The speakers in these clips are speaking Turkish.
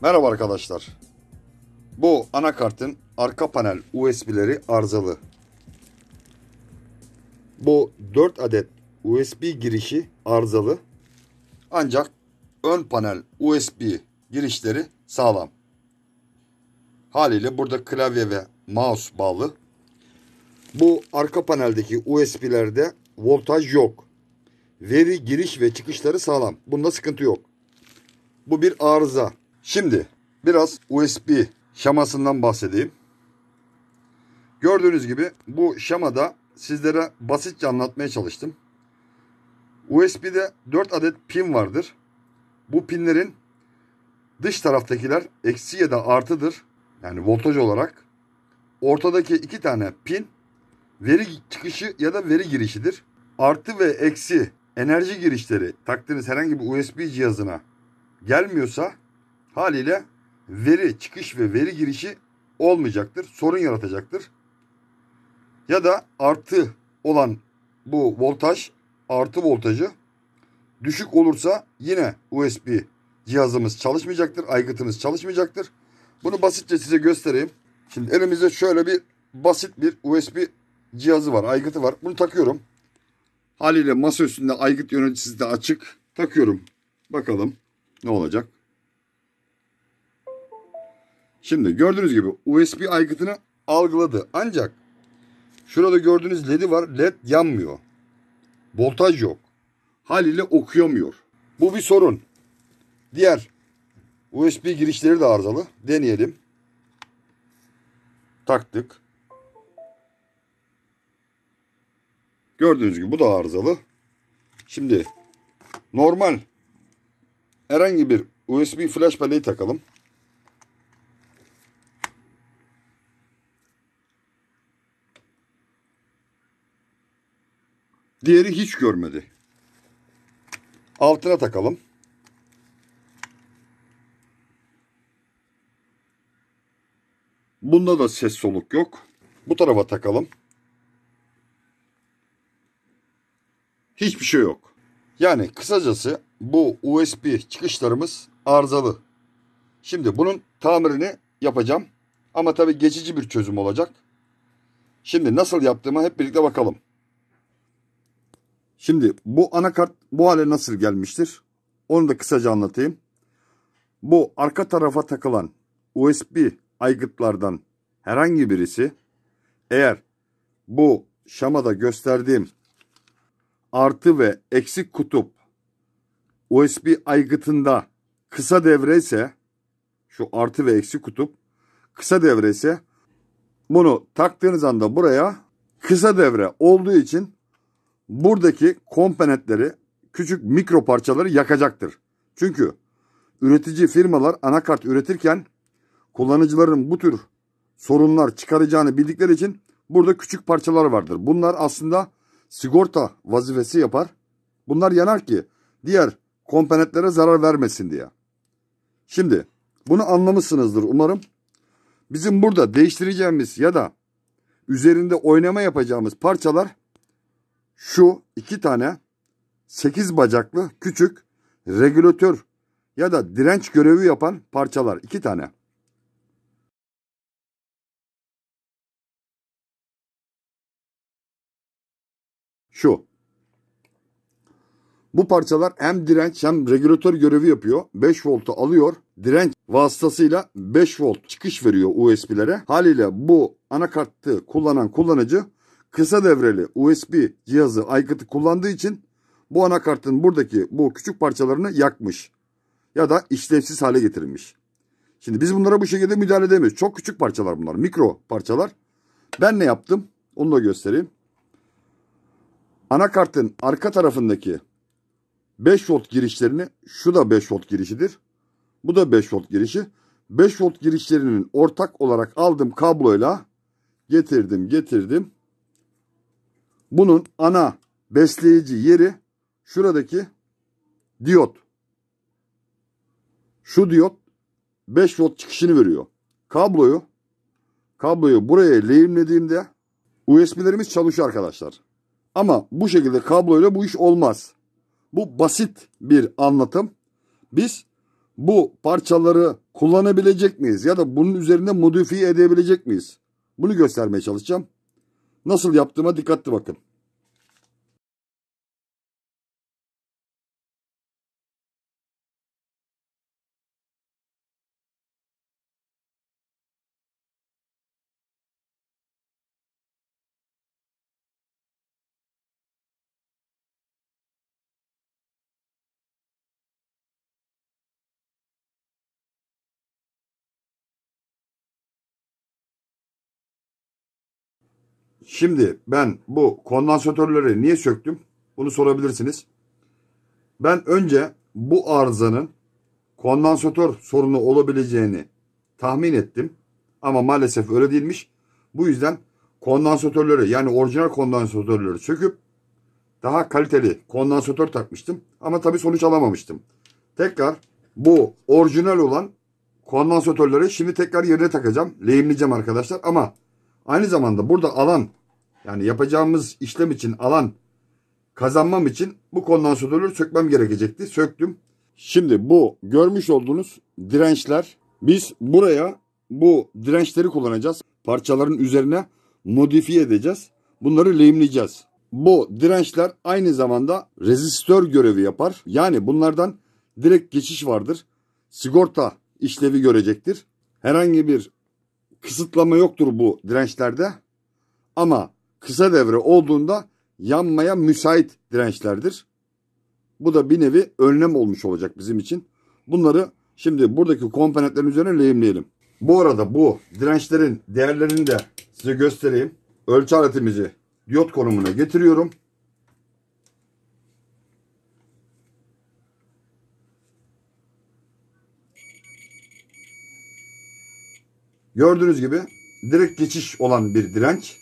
Merhaba arkadaşlar. Bu anakartın arka panel USB'leri arızalı. Bu 4 adet USB girişi arızalı. Ancak ön panel USB girişleri sağlam. Haliyle burada klavye ve mouse bağlı. Bu arka paneldeki USB'lerde voltaj yok. Veri giriş ve çıkışları sağlam. Bunda sıkıntı yok. Bu bir arıza. Şimdi biraz USB şamasından bahsedeyim. Gördüğünüz gibi bu şamada sizlere basitçe anlatmaya çalıştım. USB'de 4 adet pin vardır. Bu pinlerin dış taraftakiler eksi ya da artıdır. Yani voltaj olarak. Ortadaki 2 tane pin veri çıkışı ya da veri girişidir. Artı ve eksi enerji girişleri taktığınız herhangi bir USB cihazına gelmiyorsa haliyle veri çıkış ve veri girişi olmayacaktır. Sorun yaratacaktır. Ya da artı olan bu voltaj, artı voltajı düşük olursa yine USB cihazımız çalışmayacaktır. Aygıtımız çalışmayacaktır. Bunu basitçe size göstereyim. Şimdi elimizde şöyle bir basit bir USB cihazı var. Aygıtı var. Bunu takıyorum. Haliyle masa üstünde aygıt yöneticisi de açık. Takıyorum. Bakalım ne olacak. Şimdi gördüğünüz gibi USB aygıtını algıladı. Ancak şurada gördüğünüz LED'i var. LED yanmıyor. Voltaj yok. Haliyle okuyamıyor. Bu bir sorun. Diğer USB girişleri de arızalı. Deneyelim. Taktık. Gördüğünüz gibi bu da arızalı. Şimdi normal herhangi bir USB flash belleği takalım. Diğeri hiç görmedi. Altına takalım. Bunda da ses soluk yok. Bu tarafa takalım. Hiçbir şey yok. Yani kısacası bu USB çıkışlarımız arızalı. Şimdi bunun tamirini yapacağım. Ama tabii geçici bir çözüm olacak. Şimdi nasıl yaptığıma hep birlikte bakalım. Şimdi bu anakart bu hale nasıl gelmiştir? Onu da kısaca anlatayım. Bu arka tarafa takılan USB aygıtlardan herhangi birisi eğer bu şamada gösterdiğim artı ve eksi kutup USB aygıtında kısa devre ise şu artı ve eksi kutup kısa devre ise bunu taktığınız anda buraya kısa devre olduğu için buradaki komponentleri küçük mikro parçaları yakacaktır. Çünkü üretici firmalar anakart üretirken kullanıcıların bu tür sorunlar çıkaracağını bildikleri için burada küçük parçalar vardır. Bunlar aslında sigorta vazifesi yapar. Bunlar yanar ki diğer komponentlere zarar vermesin diye. Şimdi bunu anlamışsınızdır umarım. Bizim burada değiştireceğimiz ya da üzerinde oynama yapacağımız parçalar şu 2 tane 8 bacaklı küçük regülatör ya da direnç görevi yapan parçalar 2 tane. Şu. Bu parçalar hem direnç hem regülatör görevi yapıyor. 5 voltu alıyor. Direnç vasıtasıyla 5 volt çıkış veriyor USB'lere. Haliyle bu anakartı kullanan kullanıcı kısa devreli USB cihazı aygıtı kullandığı için bu anakartın buradaki bu küçük parçalarını yakmış. Ya da işlevsiz hale getirmiş. Şimdi biz bunlara bu şekilde müdahale edemiyoruz. Çok küçük parçalar bunlar. Mikro parçalar. Ben ne yaptım? Onu da göstereyim. Anakartın arka tarafındaki 5 volt girişlerini, şu da 5 volt girişidir. Bu da 5 volt girişi. 5 volt girişlerinin ortak olarak aldığım kabloyla getirdim. Bunun ana besleyici yeri şuradaki diyot. Şu diyot 5 volt çıkışını veriyor. Kabloyu buraya lehimlediğimde USB'lerimiz çalışıyor arkadaşlar. Ama bu şekilde kabloyla bu iş olmaz. Bu basit bir anlatım. Biz Bu parçaları kullanabilecek miyiz? Ya da bunun üzerinde modifiye edebilecek miyiz? Bunu göstermeye çalışacağım. Nasıl yaptığıma dikkatli bakın. Şimdi ben bu kondansatörleri niye söktüm? Bunu sorabilirsiniz. Ben önce bu arızanın kondansatör sorunu olabileceğini tahmin ettim. Ama maalesef öyle değilmiş. Bu yüzden kondansatörleri, yani orijinal kondansatörleri söküp daha kaliteli kondansatör takmıştım. Ama tabii sonuç alamamıştım. Tekrar bu orijinal olan kondansatörleri şimdi tekrar yerine takacağım. Lehimleyeceğim arkadaşlar. Ama aynı zamanda burada alan, yani yapacağımız işlem için alan kazanmam için bu kondansatörleri sökmem gerekecekti. Söktüm. Şimdi bu görmüş olduğunuz dirençler, biz buraya bu dirençleri kullanacağız. Parçaların üzerine modifiye edeceğiz. Bunları lehimleyeceğiz. Bu dirençler aynı zamanda rezistör görevi yapar. Yani bunlardan direkt geçiş vardır. Sigorta işlevi görecektir. Herhangi bir kısıtlama yoktur bu dirençlerde. Ama kısa devre olduğunda yanmaya müsait dirençlerdir. Bu da bir nevi önlem olmuş olacak bizim için. Bunları şimdi buradaki komponentlerin üzerine lehimleyelim. Bu arada bu dirençlerin değerlerini de size göstereyim. Ölçü aletimizi diyot konumuna getiriyorum. Gördüğünüz gibi direkt geçiş olan bir direnç.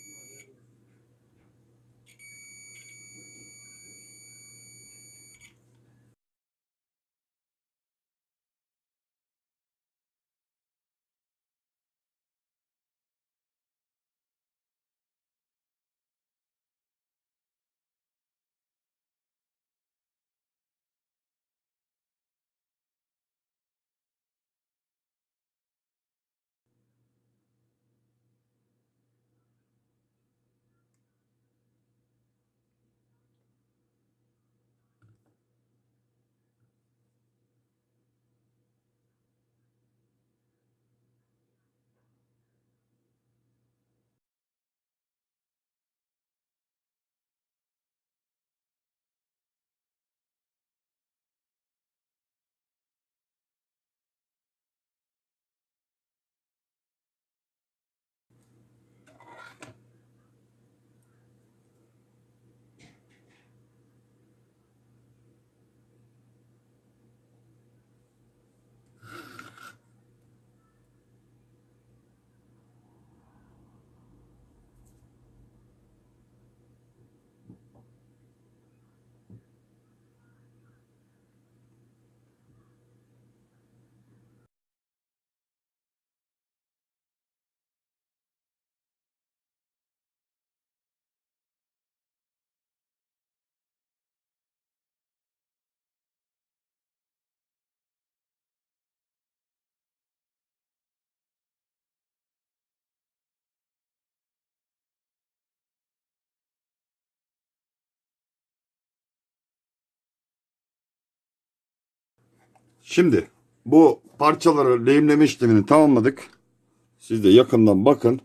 Şimdi bu parçaları lehimleme işlemini tamamladık. Siz de yakından bakın.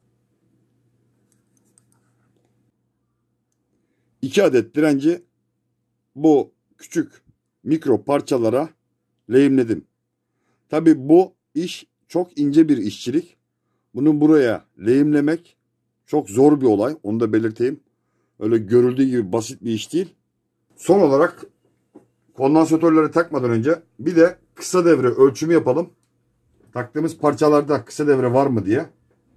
2 adet direnci bu küçük mikro parçalara lehimledim. Tabi bu iş çok ince bir işçilik. Bunu buraya lehimlemek çok zor bir olay. Onu da belirteyim. Öyle görüldüğü gibi basit bir iş değil. Son olarak kondansatörleri takmadan önce bir de kısa devre ölçümü yapalım. Taktığımız parçalarda kısa devre var mı diye.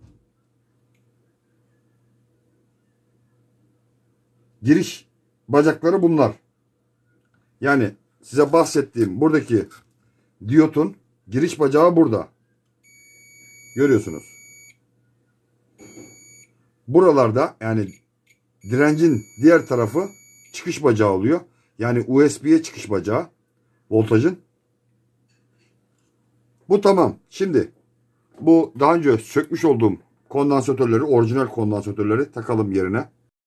Giriş bacakları bunlar. Yani size bahsettiğim buradaki diyotun giriş bacağı burada. Görüyorsunuz. Buralarda, yani direncin diğer tarafı çıkış bacağı oluyor. Yani USB'ye çıkış bacağı voltajın. Bu tamam. Şimdi bu daha önce sökmüş olduğum kondansatörleri, orijinal kondansatörleri takalım yerine.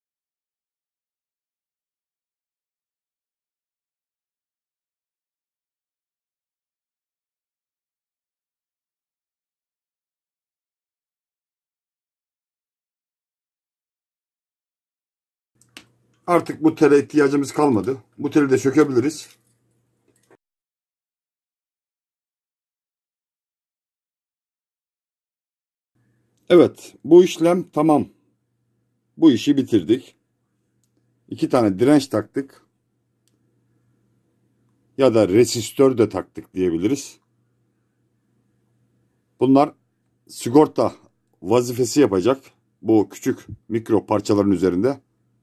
Artık bu tele ihtiyacımız kalmadı. Bu teli de sökebiliriz. Evet, bu işlem tamam. Bu işi bitirdik. 2 tane direnç taktık. Ya da resistör de taktık diyebiliriz. Bunlar sigorta vazifesi yapacak. Bu küçük mikro parçaların üzerinde.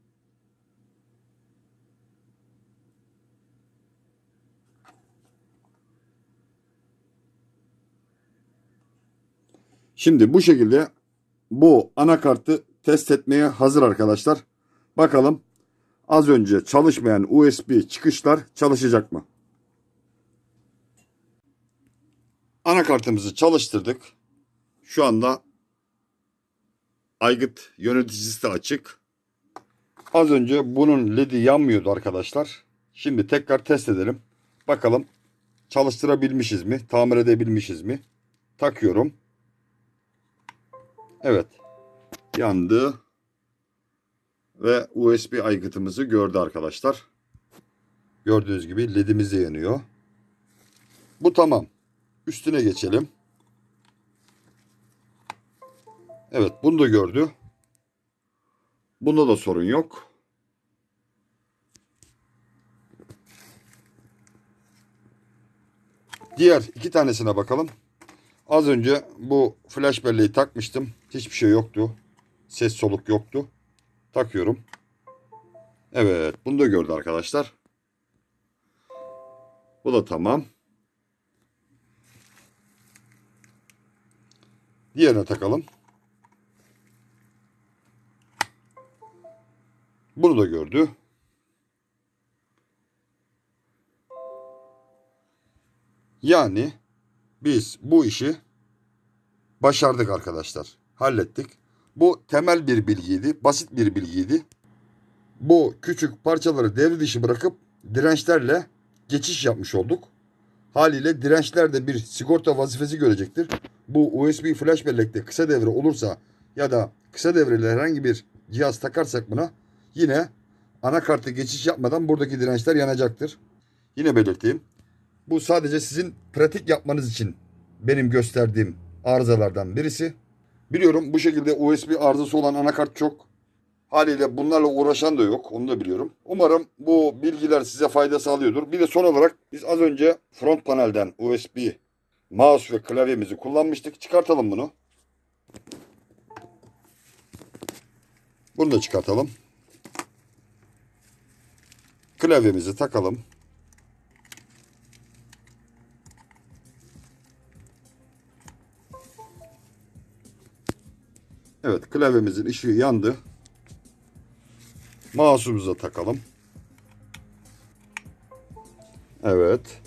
Şimdi bu şekilde bu anakartı test etmeye hazır arkadaşlar. Bakalım az önce çalışmayan USB çıkışlar çalışacak mı? Anakartımızı çalıştırdık. Şu anda aygıt yöneticisi de açık. Az önce bunun ledi yanmıyordu arkadaşlar. Şimdi tekrar test edelim. Bakalım çalıştırabilmişiz mi? Tamir edebilmişiz mi? Takıyorum. Evet. Yandı. Ve USB aygıtımızı gördü arkadaşlar. Gördüğünüz gibi ledimiz de yanıyor. Bu tamam. Üstüne geçelim. Evet, bunu da gördü. Bunda da sorun yok. Diğer 2 tanesine bakalım. Az önce bu flash belleği takmıştım. Hiçbir şey yoktu. Ses soluk yoktu. Takıyorum. Evet, bunu da gördü arkadaşlar. Bu da tamam. Diğerine takalım. Bunu da gördü. Yani biz bu işi başardık arkadaşlar. Hallettik. Bu temel bir bilgiydi. Basit bir bilgiydi. Bu küçük parçaları devre dışı bırakıp dirençlerle geçiş yapmış olduk. Haliyle dirençler de bir sigorta vazifesi görecektir. Bu USB flash bellekte kısa devre olursa ya da kısa devreli herhangi bir cihaz takarsak buna yine anakarta geçiş yapmadan buradaki dirençler yanacaktır. Yine belirteyim. Bu sadece sizin pratik yapmanız için benim gösterdiğim arızalardan birisi. Biliyorum bu şekilde USB arızası olan anakart çok. Haliyle bunlarla uğraşan da yok. Onu da biliyorum. Umarım bu bilgiler size fayda sağlıyordur. Bir de son olarak biz az önce front panelden USB mouse ve klavyemizi kullanmıştık. Çıkartalım bunu. Bunu da çıkartalım. Klavyemizi takalım. Evet, klavyemizin ışığı yandı. Mouse'umuza takalım. Evet.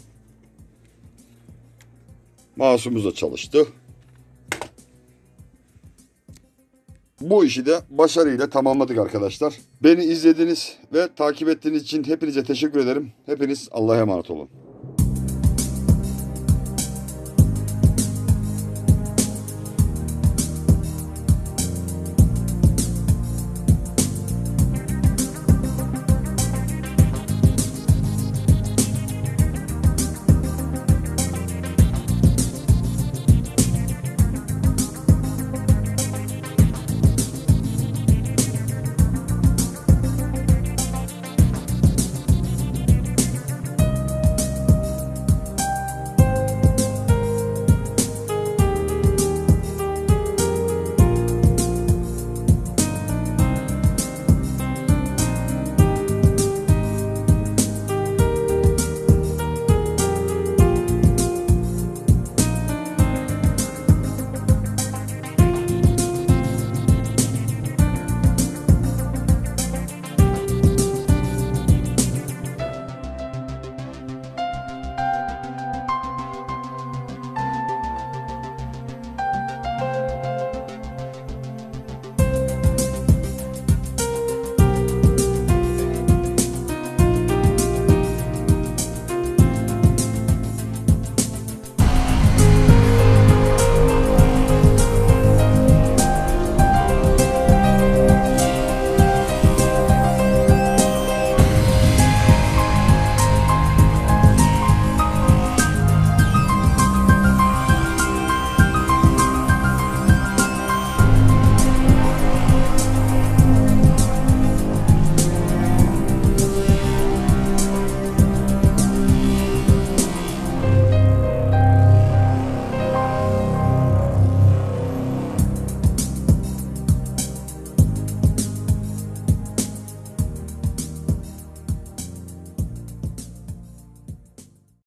Mouse'umuz da çalıştı. Bu işi de başarıyla tamamladık arkadaşlar. Beni izlediğiniz ve takip ettiğiniz için hepinize teşekkür ederim. Hepiniz Allah'a emanet olun.